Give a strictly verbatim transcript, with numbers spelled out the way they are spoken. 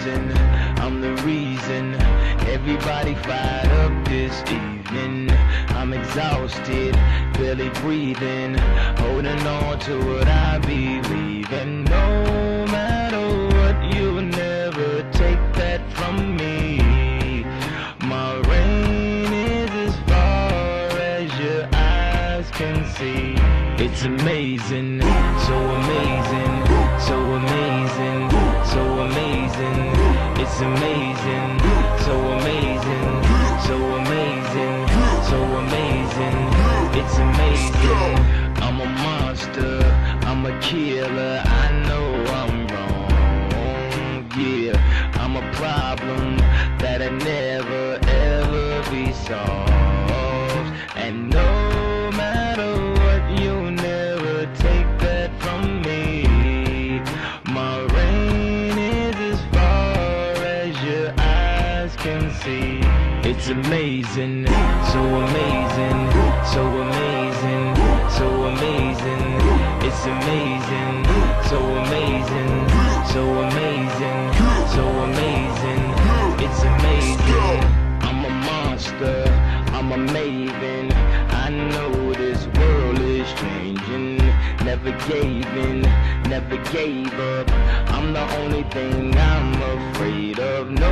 reason, I'm the reason. Everybody fired up this evening. I'm exhausted, barely breathing, holding on to what I believe in. No matter what, you'll never take that from me. My reign is as far as your eyes can see. It's amazing, so amazing, so amazing, so amazing. It's amazing, so amazing, so amazing, so amazing. It's amazing. I'm a monster, I'm a killer. I know I'm wrong, yeah. I'm a problem that'll never ever be solved. And no matter what, you'll never take that from me. My reign is as far as your eyes can see. It's amazing, so amazing, so amazing, so amazing. It's amazing, so amazing, so amazing, so amazing. It's amazing. I'm a monster, I'm a maven. I know this world is changing. Never gave in, never gave up. I'm the only thing I'm afraid of. No